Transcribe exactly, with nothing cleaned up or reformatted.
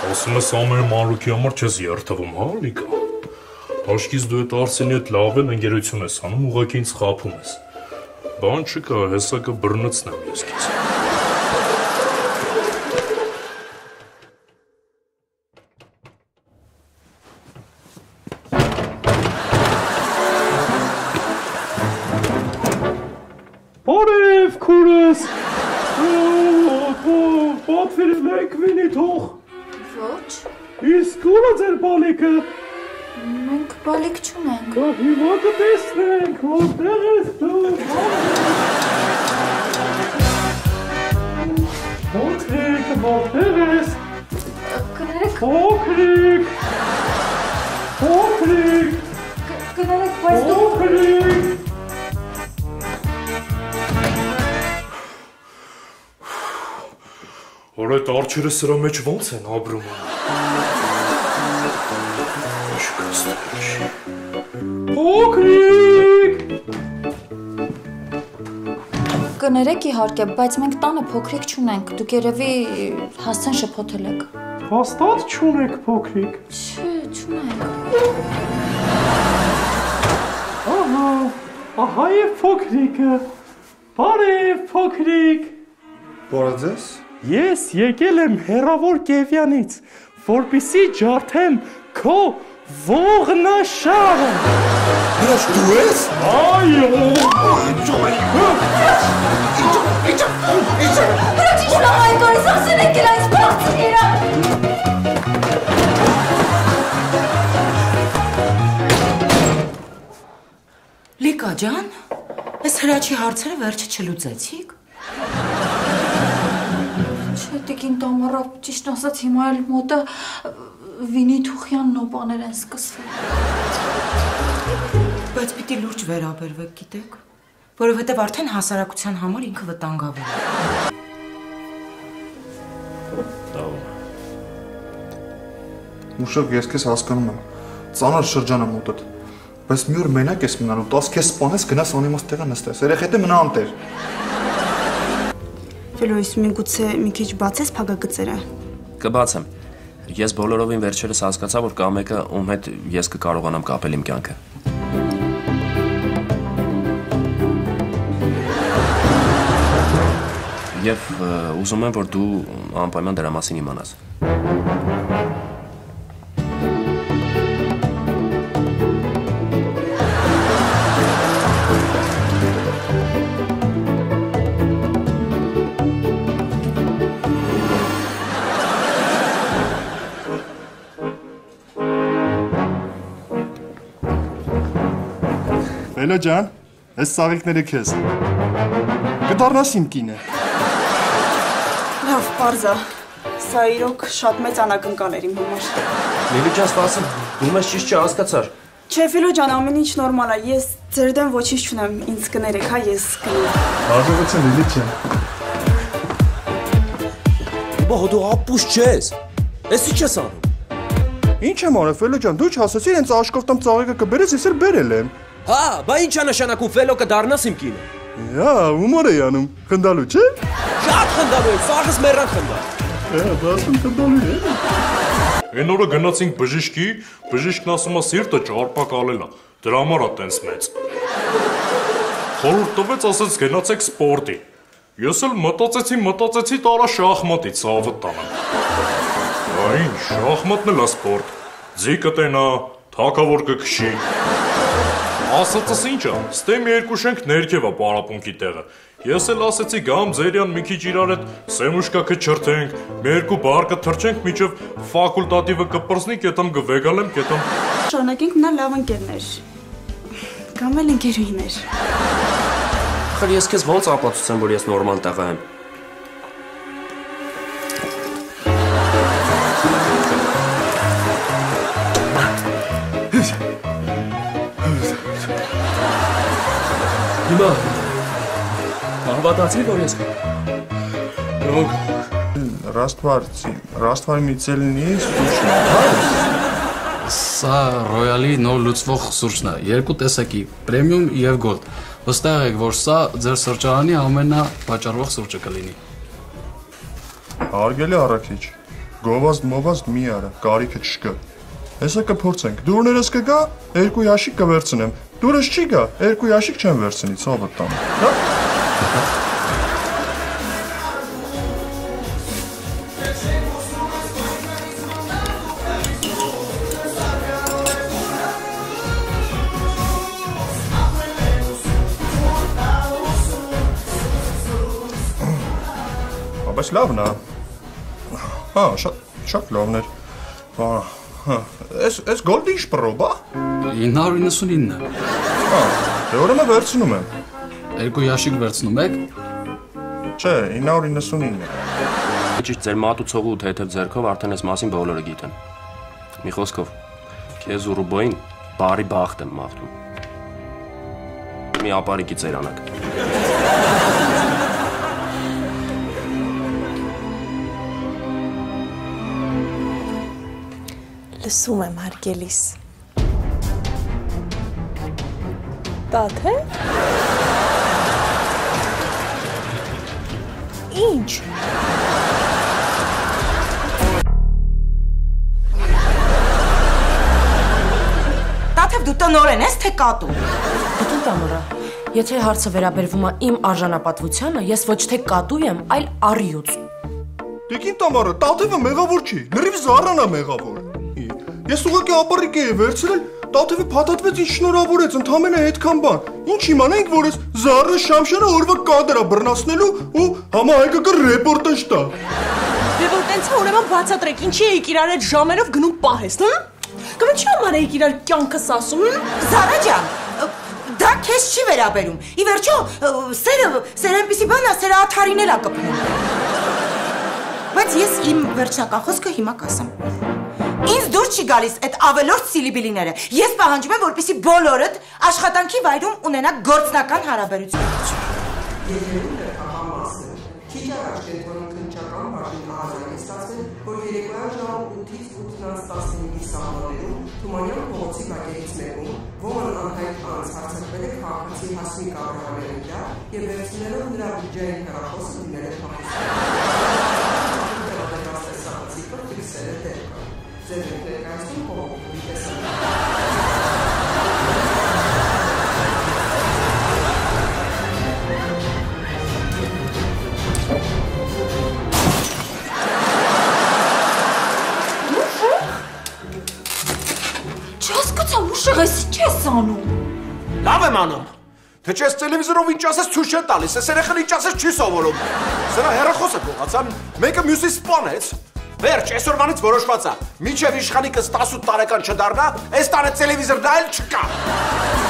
Ասում ես ամեն մանրուքի համար չես երթվում, հա, Լիկա։ Աշկից դու այդ Արսենի հետ լավ էլ ընկերություն ես անում, ուղղակի ինձ խաբում ես։ Բան չկա, հեսա կբռնցնեմ ես քեզ։ Բարև, քուրս։ Պատվիրել եք վինի թող։ Ոչ։ Իսկ ո՞ր է ձեր բալիկը։ Մենք բալիկ չունենք։ Հիմա կտեսնենք, որտեղ ես դու։ Փոքրիկ, որտեղ ես։ Կներեք։ Փոքրիկ։ Փոքրիկ։ Կներեք, բայց դու։ Փոքրիկ։ Որ այդ արջերը սրա մեջ ոնց են ապրում։ Փոքրիկ։ Կներեք իհարկե, բայց մենք տանը փոքրիկ չունենք։ Դուք երևի Հասցեն շփոթել եք։ Հաստատ չունեք փոքրիկ։ Չէ, չունենք։ Ահա, ահա է փոքրիկը։ Բարև, փոքրիկ։ Բարև։ Ես եկել եմ հեռավոր Կևյանից, որպեսզի ջարդեմ քո ողնաշարը։ Հրաշ դու ես։ Այո։ Հրաչի շնորհայ կորես, ասեն եք էլ այս բարձր երա։ Լիկա ջան, այս հրաչի հարցերը վերջը չլուծեցիք։ Չէ, տիկին Տամարա, ճիշտ ասած հիմա էլ մոտը Վինի Թուխյանն ու բաներ են սկսվել։ Բայց պիտի լուրջ վերաբերվեք, գիտեք, որովհետև արդեն հասարակության համար ինքը վտանգավոր է։ Մուշակ, ես քեզ հասկանում եմ։ Ծանր շրջան է մոտդ։ Բայց մի օր մենակ ես մնալու, տաս քեզ սպանես, գնաս անիմաստ տեղը նստես։ Երեխեթե մնա անտեր։ Ֆելոյս, միգուցե մի քիչ բացես փակագծերը։ Կբացեմ։ Ես բոլորովին վերջերս հասկացա, որ կա մեկը, ում հետ ես կկարողանամ կապել իմ կյանքը։ Եվ ուզում եմ, որ դու անպայման դրա մասին իմանաս։ Ֆելո ջան, այս ծաղիկները քեզ։ Կդառնաս իմ կինը։ Լավ, պարզա։ Սա իրոք շատ մեծ անակնկալ էր իմ համար։ Լիլի ջան, սպասում, դու մեզ ճիշտ չհասկացար։ Չէ, Ֆելո ջան, ամեն ինչ նորմալ է։ Ես ձեր դեմ ոչինչ չունեմ, ինձ կներեք, հա, ես կներեմ։ Հաջողություն Լիլի ջան։ Բա դու ապուշ չես։ Էս ի՞նչ ես անում։ Ինչ եմ արել, Ֆելո ջան, դու չհասեցիր, հենց աշկովտամ ծաղիկը կբերես, ես էլ բերել եմ։ Հա, բա ի՞նչ է նշանակում Ֆելո կդառնաս իմ կինը։ Հա, հումոր էի անում, խնդալու չէ։ Շատ խնդալու է, սաղս մեռան խնդա։ Հա, դասում խնդալու է։ Այն օրը գնացինք բժիշկի, բժիշկն ասում է սիրտը ճարպակալել է, դրա համար է տենց մեծ։ Խորհուրդ տվեց, ասեց գնացեք սպորտի։ Ես էլ մտածեցի, մտածեցի տարա շախմատի ցավը տանեմ։ Այն շախմատն էլ է սպորտ։ Ձիկը տենա, թակավոր կքշի։ Ասածս ինչ է, ստե մի երկու շենք ներքև է պարապունքի տեղը։ Ես էլ ասեցի գամ ձերյան մի քիչ իրար հետ սեմուշկա կչրթենք, մի երկու բար կթրջենք, մինչև ֆակուլտատիվը կպրծնի, կետամ կվեգալեմ, կետամ։ Շարունակենք մնալ լավ ընկերներ։ Կամ էլ ընկերուհիներ։ Խր ես քեզ ոնց ապացուցեմ, որ ես նորմալ տղա եմ։ Հիմա հավատացի, որ ես Լոկ Ռաստվարցի, Ռաստվարի մի ցելնի սուրճն է։ Սա Ռոյալի նոր լուծվող սուրճն է, երկու տեսակի, պրեմիում եւ գոլդ։ Վստահ եք, որ սա ձեր սրճարանի ամենավաճառվող սուրճը կլինի։ Հարգելի առաքիչ, Գովազդ մովազդ մի արա, կարիքը չկա։ Հեսա կփորձենք։ Դուրներս կգա, երկու ящик կվերցնեմ։ Դուրս չի գա, երկու ящик չեմ վերցնի, ցավը տամ։ Հա։ Բայց լավն է։ Հա, շատ շատ լավն էր։ Հա, հա, էս էս գոլդի ինչ պրոբ է։ ինը հարյուր իննսունինն է։ Հա, դե ուրեմն վերցնում եմ։ Երկու ящик վերցնում եք։ Չէ, ինը հարյուր իննսունինն է։ Ճիշտ ձեր մատուցողու թեթև ձեռքով արդեն այս մասին բոլորը գիտեն։ Մի խոսքով, քեզ ու Ռուբոյին բարի բախտ եմ մաղթում։ Մի ապարիկի ծերանակ։ Լսում եմ հարգելիս։ Տաթե։ Ինչ։ Տաթև դու տնորեն ես, թե կատու։ Տիկին Տամորա, եթե հարցը վերաբերվում է իմ արժանապատվությանը, ես ոչ թե կատու եմ, այլ առյուծ։ Տիկին Տամարը, Տաթևը մեղավոր չի, լրիվ Զարանա մեղավոր։ Ես ուղղակի ապարիկ էի վերցրել, Տաթևը փաթաթվեց, ինչ շնորհավորեց, ընդամենը այդքան բան։ Ինչ իմանայինք, որ ես Զարը Շամշյանը օրվա կադր է բռնացնելու ու համահայկական ռեպորտաժ տա։ Դե որ տենց է, ուրեմն բացատրեք, ինչի էիք իրար այդ ժամերով գնում պահես, հա՞։ Կամ ինչի համար էիք իրար կյանքս ասում, հա։ Զարա ջան, դա քեզ չի վերաբերում։ Ի վերջո, սերը, սեր այնպիսի բան է, սերը աթարիներ է կպնում։ Բայց ես իմ վերջնական խոսքը հիմա կասեմ։ Ինձ դուր չի գալիս այդ ավելորդ սիլիբիլիները։ Ես պահանջում եմ, որպեսզի բոլորդ աշխատանքի վայրում ունենաք գործնական հարաբերություններ։ Եթերում լրտական մասը։ Քիչ առաջ կենտրոնում քննչական բաժին ահազանգ է ստացվել, որ երեկոյան ժամը ութից ութ տասնհինգի սահմաններում Թումանյան փողոցի բակերից մեկում ոմն անհայտ անց հարձակվել է քաղաքացի Հասմիկ Աբրահամյանի վրա եւ վերցնելով նրա բյուջեային հեռախոսը դիմել է փոխել։ Ձեր ներկայացնում փողոցի տեսանյութ։ Չհասկացա, ուշեղ ես, ինչ ես անում։ Լավ եմ անում։ Թե չես տելևիզորով ինչ ասես ցույց չեն տալիս, այս երեխան ինչ ասես չի սովորում։ Սրա հեռախոսը գողացան, մեկը մյուսի սպանեց։ Վերջ, այսօրվանից որոշված է։ Մինչև իշխանիկս տասութ տարեկան չդառնա, այս տանը տելևիզոր դա էլ չկա։